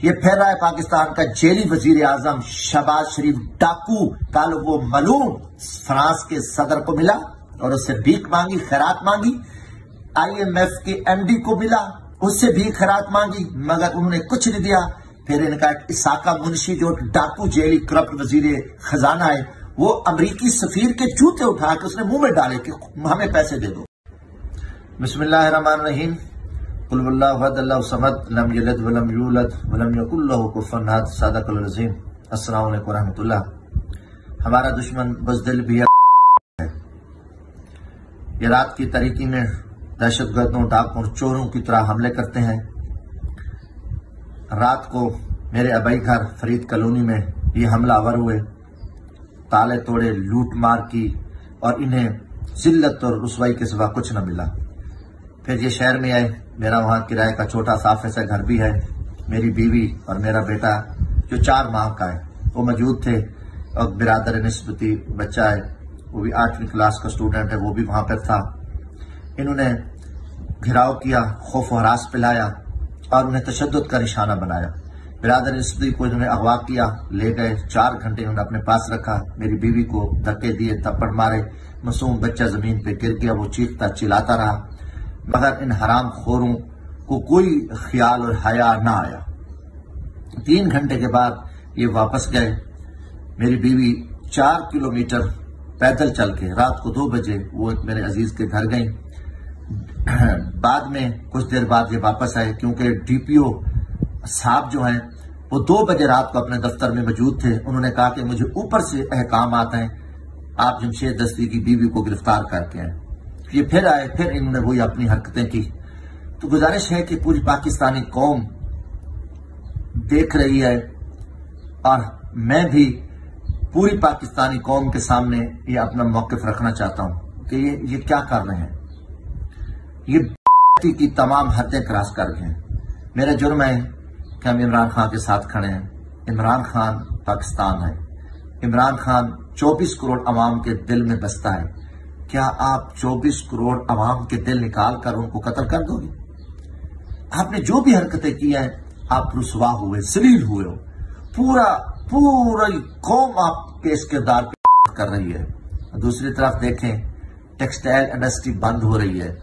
یہ پھر رہا ہے پاکستان کا جیلی وزیر اعظم شہباز شریف ڈاکو. کل وہ ملعون فرانس کے صدر کو ملا اور اس سے بھیک مانگی، خیرات مانگی. IMF کے MD کو ملا، اس سے بھی خیرات مانگی، مگر انہوں نے کچھ نہیں دیا. پھر ان کا اساقہ منشی جو ڈاکو جیلی کرپٹ وزیر خزانہ ہے، وہ امریکی سفیر کے جوتے اٹھا کے اس نے منہ میں ڈالے کہ ہمیں پیسے دے دو. بسم اللہ الرحمن الرحیم. قل واللہ احد اللہ الصمد لم یلد ولم یولد ولم یکن لہ کفوا احد. صدق العظیم. السلام علیکم ورحمۃ اللہ. ہمارا دشمن بزدل بھی ہے. یہ رات کی تاریکی میں دہشت گردوں، ڈاکوں اور چوروں کی طرح حملے کرتے ہیں. رات کو میرے آبائی گھر فرید کالونی میں یہ حملہ آور ہوئے، تالے توڑے، لوٹ مار کی اور انہیں ذلت اور رسوائی کے سوا کچھ نہ ملا. پھر یہ شہر میں آئے. میرا وہاں کرائے کا چھوٹا صاف ایسا گھر بھی ہے. میری بیوی اور میرا بیٹا جو 4 ماہ کا ہے وہ موجود تھے، اور برادر نسبتی بچہ ہے، وہ بھی 8ویں کلاس کا اسٹوڈنٹ ہے، وہ بھی وہاں پر تھا. انہوں نے گھراؤ کیا، خوف و ہراس پلایا اور انہیں تشدد کا نشانہ بنایا. برادر نسبتی کو انہوں نے اغوا کیا، لے گئے. 4 گھنٹے انہوں نے اپنے پاس رکھا. میری بیوی کو دھکے دیے، تھپڑ مارے. معصوم بچہ زمین پہ گر گیا، وہ چیختا چلاتا رہا، مگر ان حرام خوروں کو کوئی خیال اور حیا نہ آیا. 3 گھنٹے کے بعد یہ واپس گئے. میری بیوی 4 کلومیٹر پیدل چل کے رات کو 2 بجے وہ میرے عزیز کے گھر گئیں. بعد میں کچھ دیر بعد یہ واپس آئے، کیونکہ DPO صاحب جو ہیں وہ 2 بجے رات کو اپنے دفتر میں موجود تھے. انہوں نے کہا کہ مجھے اوپر سے احکام آتے ہیں، آپ جمشید دستی کی بیوی کو گرفتار کر کے ہیں. یہ پھر آئے، پھر انہوں نے وہی اپنی حرکتیں کی. تو گزارش ہے کہ پوری پاکستانی قوم دیکھ رہی ہے، اور میں بھی پوری پاکستانی قوم کے سامنے یہ اپنا موقف رکھنا چاہتا ہوں کہ یہ کیا کر رہے ہیں. یہ کی تمام حدیں کراس کر گئے ہیں. میرا جرم ہے کہ ہم عمران خان کے ساتھ کھڑے ہیں. عمران خان پاکستان ہے. عمران خان 24 کروڑ عوام کے دل میں بستا ہے. کیا آپ 24 کروڑ عوام کے دل نکال کر ان کو قتل کر دو گے؟ آپ نے جو بھی حرکتیں کی ہیں، آپ رسوا ہوئے، ذلیل ہوئے ہو. پوری قوم آپ کے اس کردار پہ کر رہی ہے. دوسری طرف دیکھیں، ٹیکسٹائل انڈسٹری بند ہو رہی ہے.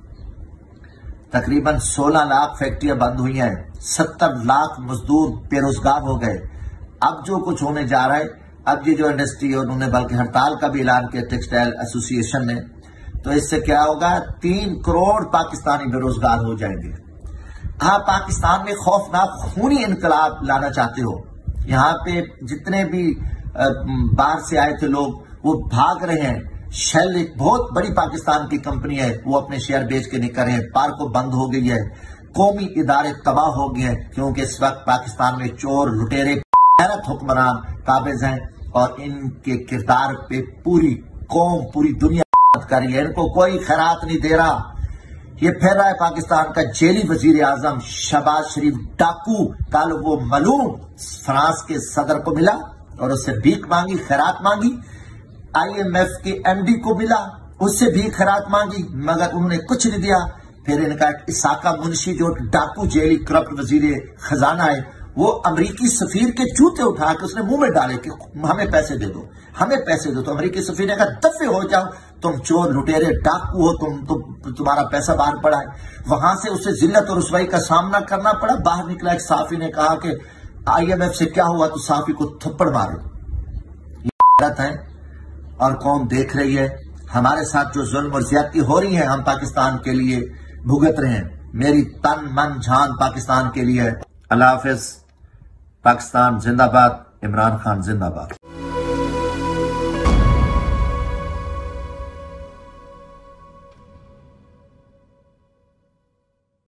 تقریباً 16 لاکھ فیکٹریاں بند ہوئی ہیں. 70 لاکھ مزدور بے روزگار ہو گئے. اب جو کچھ ہونے جا رہا ہے، اب یہ جو انڈسٹری ہے، انہوں نے بلکہ ہڑتال کا بھی اعلان کیا ٹیکسٹائل ایسوسی ایشن نے. تو اس سے کیا ہوگا؟ 3 کروڑ پاکستانی بے روزگار ہو جائیں گے. آپ پاکستان میں خوفناک خونی انقلاب لانا چاہتے ہو. یہاں پہ جتنے بھی باہر سے آئے تھے لوگ، وہ بھاگ رہے ہیں. شیل ایک بہت بڑی پاکستان کی کمپنی ہے، وہ اپنے شیئر بیچ کے نکل رہے ہیں. پارکو بند ہو گئی ہے. قومی ادارے تباہ ہو گئے ہیں، کیونکہ اس وقت پاکستان میں چور، لٹیرے، غیرت حکمران قابض ہیں، اور ان کے کردار پہ پوری قوم، پوری دنیا کر رہی ہے. ان کو کوئی خیرات نہیں دے رہا. یہ پھر رہا ہے پاکستان کا جیلی وزیر اعظم شہباز شریف ڈاکو. کل وہ ملعون فرانس کے صدر کو ملا اور اس سے بھیک مانگی، خیرات مانگی. IMF کے MD کو ملا، اس سے بھی خیرات مانگی، مگر انہوں نے کچھ نہیں دیا. پھر ان کا اساقہ منشی جو ڈاکو جیلی کرپٹ وزیر خزانہ ہے، وہ امریکی سفیر کے جوتے اٹھا کے اس نے منہ میں ڈالے کہ ہمیں پیسے دے دو، ہمیں پیسے دو. تو امریکی سفیر نے کہا دفے ہو جاؤ، تم چور، لٹیرے، ڈاکو ہو، تمہارا پیسہ باہر پڑا ہے. وہاں سے اسے ذلت اور رسوائی کا سامنا کرنا پڑا. باہر نکلا ایک صحافی نے کہا کہ IMF سے کیا ہوا، تو صحافی کو تھپڑ مارے. یہ غلط ہے اور قوم دیکھ رہی ہے. ہمارے ساتھ جو ظلم اور زیادتی ہو رہی ہے، ہم پاکستان کے لیے بھگت رہے ہیں. میری تن من جان پاکستان کے لیے. اللہ حافظ. پاکستان زندہ باد. عمران خان زندہ باد.